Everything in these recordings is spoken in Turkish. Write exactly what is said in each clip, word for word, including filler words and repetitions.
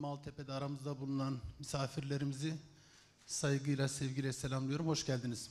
Maltepe'de aramızda bulunan misafirlerimizi saygıyla, sevgiyle selamlıyorum. Hoş geldiniz.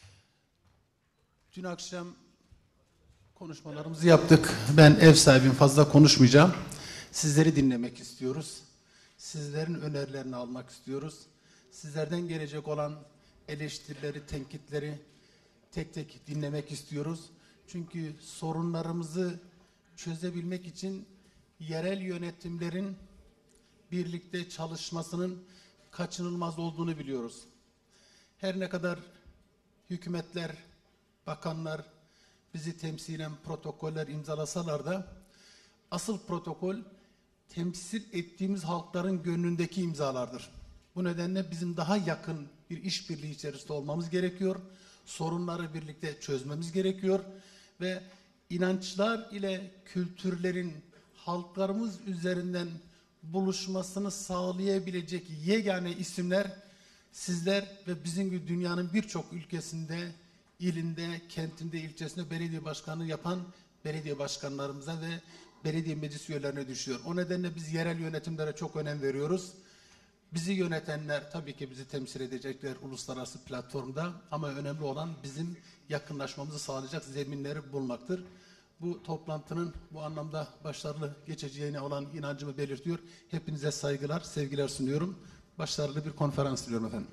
Dün akşam konuşmalarımızı yaptık. Ben ev sahibiyim, fazla konuşmayacağım. Sizleri dinlemek istiyoruz. Sizlerin önerilerini almak istiyoruz. Sizlerden gelecek olan eleştirileri, tenkitleri tek tek dinlemek istiyoruz. Çünkü sorunlarımızı çözebilmek için yerel yönetimlerin birlikte çalışmasının kaçınılmaz olduğunu biliyoruz. Her ne kadar hükümetler, bakanlar bizi temsilen protokoller imzalasalar da asıl protokol temsil ettiğimiz halkların gönlündeki imzalardır. Bu nedenle bizim daha yakın bir işbirliği içerisinde olmamız gerekiyor. Sorunları birlikte çözmemiz gerekiyor ve inançlar ile kültürlerin halklarımız üzerinden buluşmasını sağlayabilecek yegane isimler sizler ve bizim gibi dünyanın birçok ülkesinde, ilinde, kentinde, ilçesinde belediye başkanlığı yapan belediye başkanlarımıza ve belediye meclis üyelerine düşüyor. O nedenle biz yerel yönetimlere çok önem veriyoruz. Bizi yönetenler tabii ki bizi temsil edecekler uluslararası platformda ama önemli olan bizim yakınlaşmamızı sağlayacak zeminleri bulmaktır. Bu toplantının bu anlamda başarılı geçeceğine olan inancımı belirtiyor. Hepinize saygılar, sevgiler sunuyorum. Başarılı bir konferans diliyorum efendim.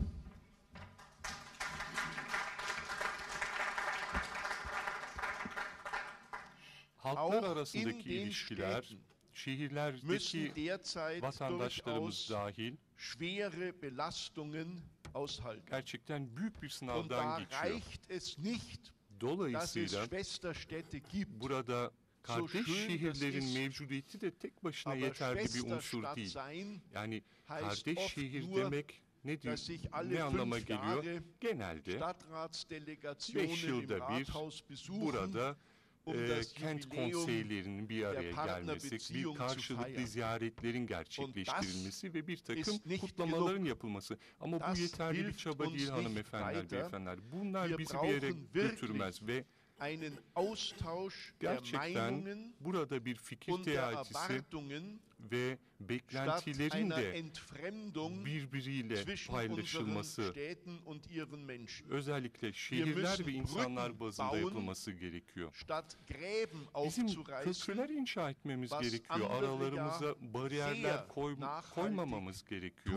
Halklar arasındaki ilişkiler, şehirlerdeki vatandaşlarımız dahil gerçekten büyük bir sınavdan geçiyor. Dolayısıyla burada kardeş şehirlerin mevcudiyeti de tek başına yeterli bir unsur değil. Yani kardeş şehir demek ne diyor, ne anlama geliyor? Genelde beş yılda bir burada e, kent konseylerinin bir araya gelmesi, bir karşılıklı ziyaretlerin gerçekleştirilmesi ve bir takım kutlamaların yapılması. Ama bu yeterli bir çaba değil hanımefendiler, beyefendiler. Bunlar bizi bir yere götürmez ve gerçekten burada bir fikir teatisi ve beklentilerin de birbiriyle paylaşılması, özellikle şehirler ve insanlar bazında yapılması gerekiyor. Bizim köprüler inşa etmemiz gerekiyor. Aralarımıza bariyerler koy, koymamamız gerekiyor.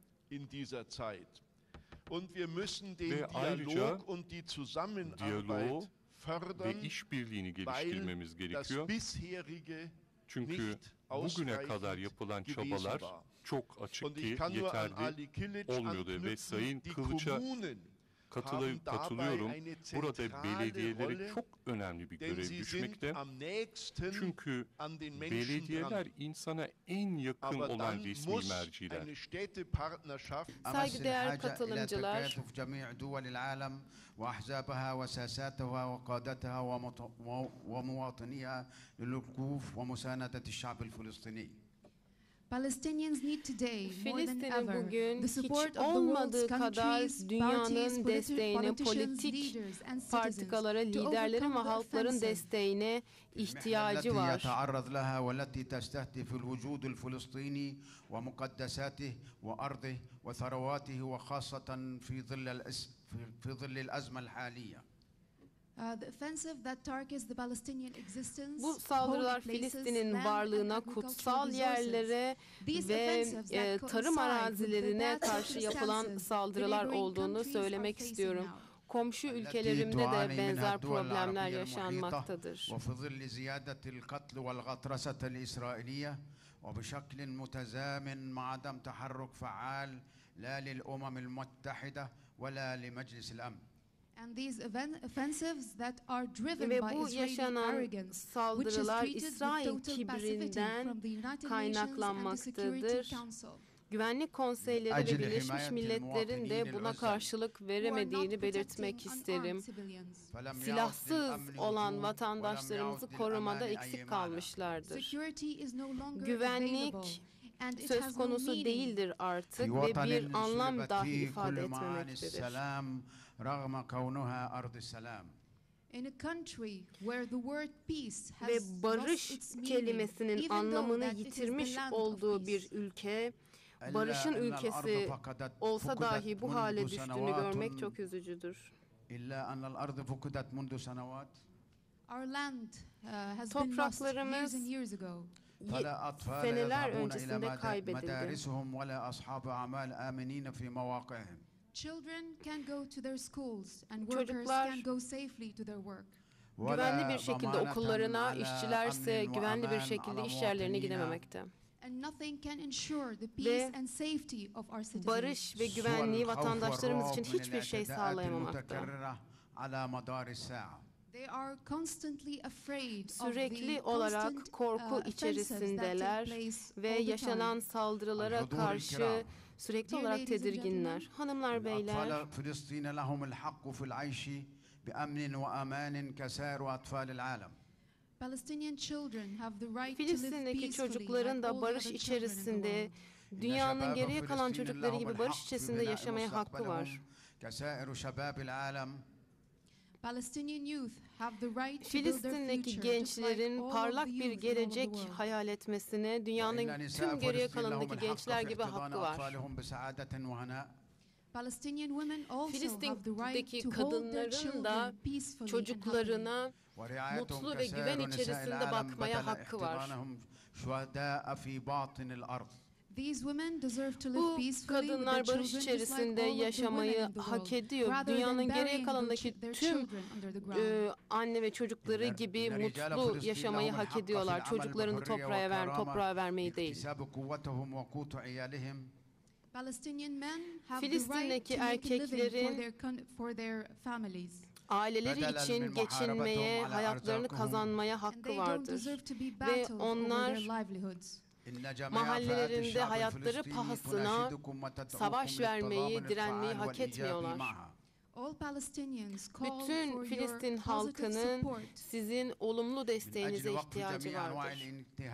Ve ayrıca diyaloğu ve işbirliğini geliştirmemiz gerekiyor. Çünkü bugüne kadar yapılan çabalar çok açık ki yeterli olmuyordu ve Sayın Kılıç'a katılı, katılıyorum. Burada belediyelere çok önemli bir görev düşmekte. Çünkü belediyeler insana en yakın olan resmi merciler. Saygıdeğer katılımcılar, وأحزابها وساساتها وقادتها ومواطنيها للوقوف ومساندة الشعب الفلسطيني. Filistin'in bugün hiç olmadığı kadar dünyanın desteğine, politik partikalara, liderlerin ve halkların desteğine ihtiyacı var. Bu saldırılar Filistin'in varlığına, kutsal yerlere ve e, tarım arazilerine karşı yapılan saldırılar olduğunu söylemek istiyorum. Komşu ülkelerimde de benzer problemler yaşanmaktadır. Ve bu yaşanan saldırılar İsrail kibrinden kaynaklanmaktadır. Güvenlik Konseyleri ve Birleşmiş Milletler'in de buna karşılık veremediğini belirtmek isterim. Silahsız olan vatandaşlarımızı korumada eksik kalmışlardır. Güvenlik söz konusu değildir artık ve bir anlam dahi ifade etmemektedir. ve barış kelimesinin anlamını yitirmiş olduğu bir ülke, barışın ülkesi olsa dahi bu hale düştüğünü görmek çok üzücüdür. Topraklarımız seneler öncesinde kaybedildi. Çocuklar güvenli bir şekilde okullarına, işçilerse güvenli bir şekilde iş yerlerine gidememekte. Ve barış ve güvenliği vatandaşlarımız için hiçbir şey sağlayamamakta. Sürekli olarak korku içerisindeler ve yaşanan saldırılara karşı sürekli olarak tedirginler. Hanımlar, beyler, Filistin'deki çocukların da barış içerisinde, dünyanın geriye kalan çocukları gibi barış içerisinde yaşamaya hakkı var. Filistin'deki gençlerin parlak bir gelecek hayal etmesine dünyanın tüm geriye kalanındaki gençler gibi hakkı var. Filistin'deki kadınların da çocuklarına mutlu ve güven içerisinde bakmaya hakkı var. Bu kadınlar barış içerisinde yaşamayı hak ediyor. Dünyanın geriye kalanındaki tüm e, anne ve çocukları gibi mutlu yaşamayı hak ediyorlar. Çocuklarını toprağa ver, toprağa vermeyi değil. Filistin'deki erkeklerin aileleri için geçinmeye, hayatlarını kazanmaya hakkı vardır. Ve onlar mahallelerinde hayatları pahasına savaş vermeyi, direnmeyi hak etmiyorlar. Bütün Filistin halkının sizin olumlu desteğinize ihtiyacı vardır.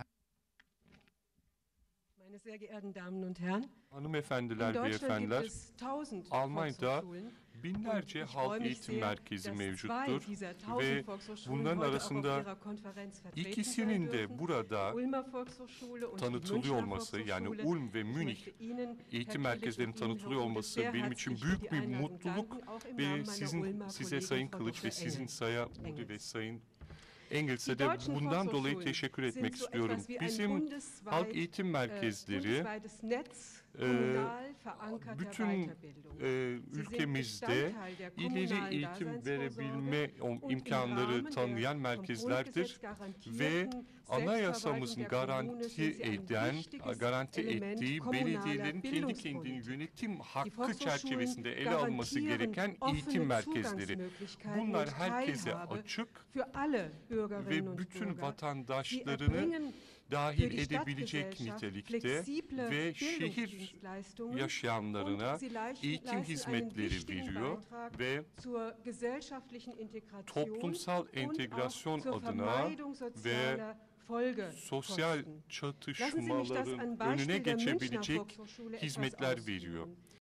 Hanımefendiler, beyefendiler, Almanya'da binlerce halk eğitim merkezi mevcuttur ve bunların arasında ikisinin de burada tanıtılıyor olması, yani Ulm ve Münih eğitim merkezlerinin tanıtılıyor olması benim için büyük bir mutluluk ve sizin size Sayın Kılıç ve sizin Sayın Udi ve Sayın Engels'e de bundan dolayı teşekkür etmek istiyorum. Bizim halk eğitim merkezleri e, bütün e, ülkemizde ileri eğitim verebilme imkanları tanıyan merkezlerdir ve anayasamızın garanti eden, garanti ettiği belediyelerin kendi kendini yönetim hakkı çerçevesinde ele alması gereken eğitim merkezleri. Bunlar herkese açık ve bütün vatandaşlarını dahil edebilecek nitelikte ve şehir yaşayanlarına eğitim hizmetleri veriyor ve toplumsal entegrasyon adına ve sosyal çatışmaların önüne geçebilecek hizmetler veriyor.